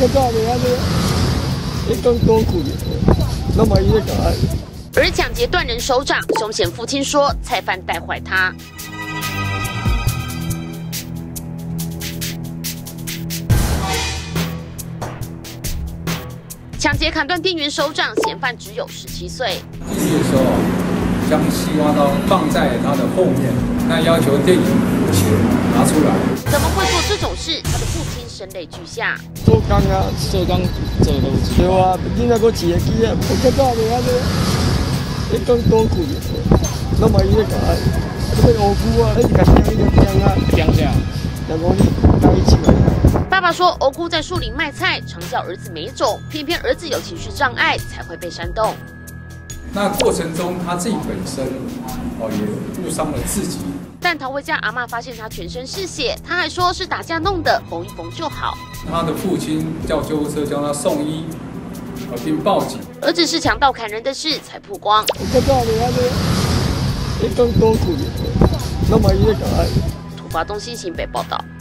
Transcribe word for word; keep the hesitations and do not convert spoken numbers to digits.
较早袂安尼，伊讲多苦的，那么伊咧搞。 而抢劫断人手掌，凶嫌父亲说菜贩带坏他。抢劫砍断店员手掌，嫌犯只有十七岁。 进去的时候，将西瓜刀放在他的后面，那要求店员钱拿出来。 怎么会做这种事？他的父亲声泪俱下。 做工啊，做工做都有。对啊，囡仔个饲个鸡啊，较早袂安尼。伊讲多苦的，那么伊咧搞，这个乌龟啊，伊甲姜伊个姜啊，姜啥？然后你带伊起来。 爸爸说，欧姑在树林卖菜，常叫儿子没种，偏偏儿子有情绪障碍，才会被煽动。 那过程中他自己本身哦也误伤了自己。 但逃回家，阿嬷发现他全身是血，他还说是打架弄的，缝一缝就好。 他的父亲叫救护车将他送医，并报警。 儿子是强盗砍人的事才曝光。 较早袂安尼，伊讲多苦的，那么伊咧搞。 突发东西新北报道。